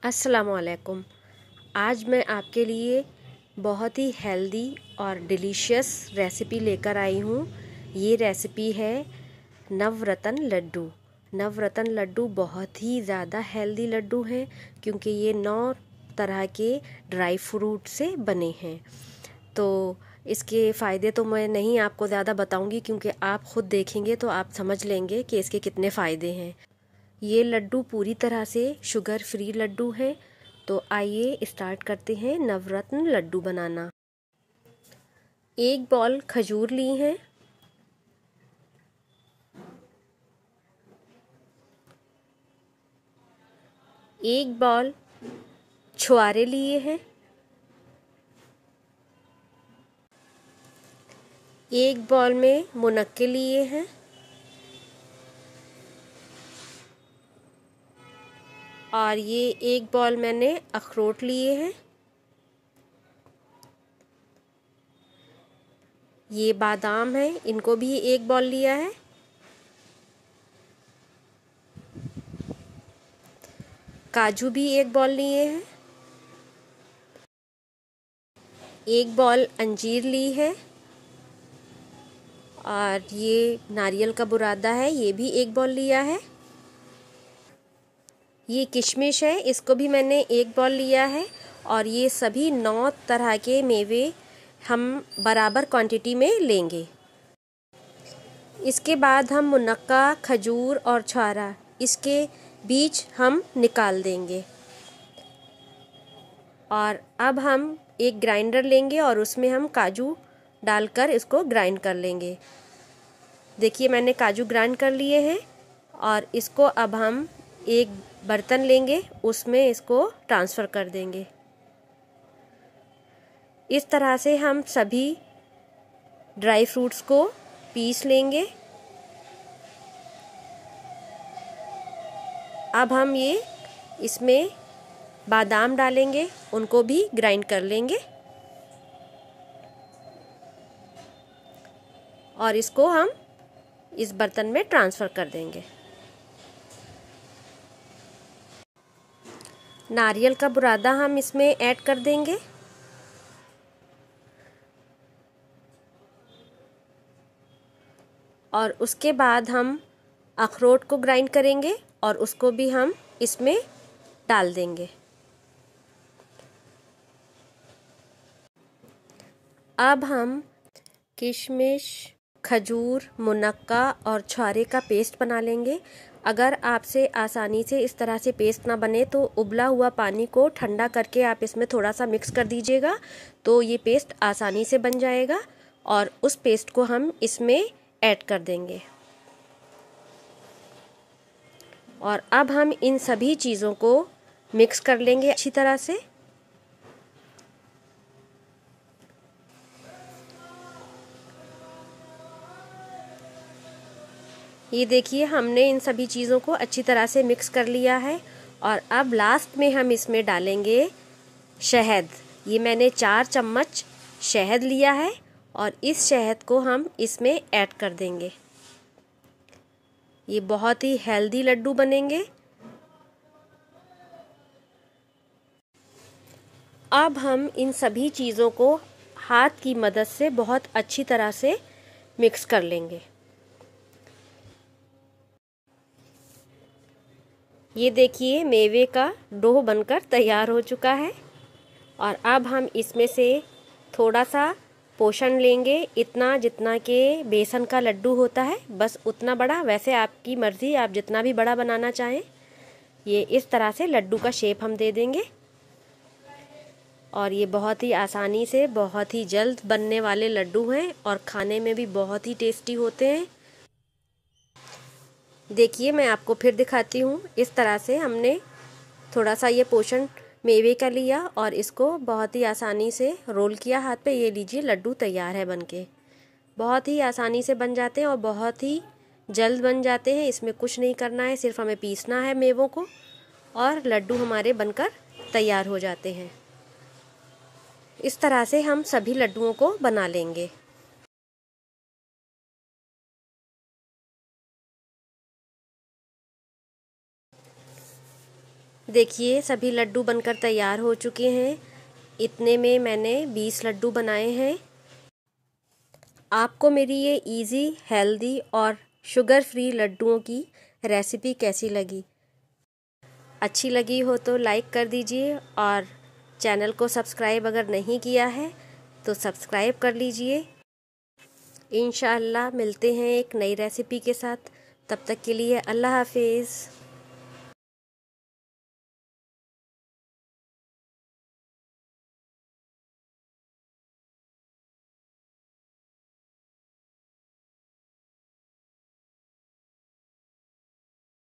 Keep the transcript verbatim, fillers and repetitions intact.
अस्सलामुअलैकुम। आज मैं आपके लिए बहुत ही हेल्दी और डिलीशियस रेसिपी लेकर आई हूँ। ये रेसिपी है नवरत्न लड्डू। नवरत्न लड्डू बहुत ही ज़्यादा हेल्दी लड्डू हैं क्योंकि ये नौ तरह के ड्राई फ्रूट से बने हैं। तो इसके फ़ायदे तो मैं नहीं आपको ज़्यादा बताऊंगी क्योंकि आप ख़ुद देखेंगे तो आप समझ लेंगे कि इसके कितने फ़ायदे हैं। ये लड्डू पूरी तरह से शुगर फ्री लड्डू है। तो आइए स्टार्ट करते हैं नवरत्न लड्डू बनाना। एक बॉल खजूर ली है, एक बॉल छुआरे लिए हैं, एक बॉल में मुनक्के लिए हैं, और ये एक बॉल मैंने अखरोट लिए हैं। ये बादाम है, इनको भी एक बॉल लिया है। काजू भी एक बॉल लिए हैं। एक बॉल अंजीर ली है, और ये नारियल का बुरादा है, ये भी एक बॉल लिया है। ये किशमिश है, इसको भी मैंने एक बॉल लिया है। और ये सभी नौ तरह के मेवे हम बराबर क्वांटिटी में लेंगे। इसके बाद हम मुनक्का, खजूर और छुआरा, इसके बीज हम निकाल देंगे। और अब हम एक ग्राइंडर लेंगे और उसमें हम काजू डालकर इसको ग्राइंड कर लेंगे। देखिए मैंने काजू ग्राइंड कर लिए हैं, और इसको अब हम एक बर्तन लेंगे, उसमें इसको ट्रांसफ़र कर देंगे। इस तरह से हम सभी ड्राई फ्रूट्स को पीस लेंगे। अब हम ये इसमें बादाम डालेंगे, उनको भी ग्राइंड कर लेंगे, और इसको हम इस बर्तन में ट्रांसफ़र कर देंगे। नारियल का बुरादा हम इसमें ऐड कर देंगे। और उसके बाद हम अखरोट को ग्राइंड करेंगे और उसको भी हम इसमें डाल देंगे। अब हम किशमिश, खजूर, मुनक्का और छुआरे का पेस्ट बना लेंगे। अगर आपसे आसानी से इस तरह से पेस्ट ना बने तो उबला हुआ पानी को ठंडा करके आप इसमें थोड़ा सा मिक्स कर दीजिएगा, तो ये पेस्ट आसानी से बन जाएगा। और उस पेस्ट को हम इसमें ऐड कर देंगे। और अब हम इन सभी चीज़ों को मिक्स कर लेंगे अच्छी तरह से। ये देखिए हमने इन सभी चीज़ों को अच्छी तरह से मिक्स कर लिया है। और अब लास्ट में हम इसमें डालेंगे शहद। ये मैंने चार चम्मच शहद लिया है, और इस शहद को हम इसमें ऐड कर देंगे। ये बहुत ही हेल्दी लड्डू बनेंगे। अब हम इन सभी चीज़ों को हाथ की मदद से बहुत अच्छी तरह से मिक्स कर लेंगे। ये देखिए मेवे का डो बनकर तैयार हो चुका है। और अब हम इसमें से थोड़ा सा पोषण लेंगे, इतना जितना कि बेसन का लड्डू होता है, बस उतना बड़ा। वैसे आपकी मर्ज़ी, आप जितना भी बड़ा बनाना चाहें। ये इस तरह से लड्डू का शेप हम दे देंगे। और ये बहुत ही आसानी से, बहुत ही जल्द बनने वाले लड्डू हैं, और खाने में भी बहुत ही टेस्टी होते हैं। देखिए मैं आपको फिर दिखाती हूँ। इस तरह से हमने थोड़ा सा ये पोषण मेवे का लिया और इसको बहुत ही आसानी से रोल किया हाथ पे। ये लीजिए लड्डू तैयार है बनके। बहुत ही आसानी से बन जाते हैं और बहुत ही जल्द बन जाते हैं। इसमें कुछ नहीं करना है, सिर्फ हमें पीसना है मेवों को, और लड्डू हमारे बनकर तैयार हो जाते हैं। इस तरह से हम सभी लड्डुओं को बना लेंगे। देखिए सभी लड्डू बनकर तैयार हो चुके हैं। इतने में मैंने बीस लड्डू बनाए हैं। आपको मेरी ये इजी, हेल्दी और शुगर फ्री लड्डुओं की रेसिपी कैसी लगी? अच्छी लगी हो तो लाइक कर दीजिए और चैनल को सब्सक्राइब अगर नहीं किया है तो सब्सक्राइब कर लीजिए। इंशाअल्लाह मिलते हैं एक नई रेसिपी के साथ। तब तक के लिए अल्लाह हाफिज़।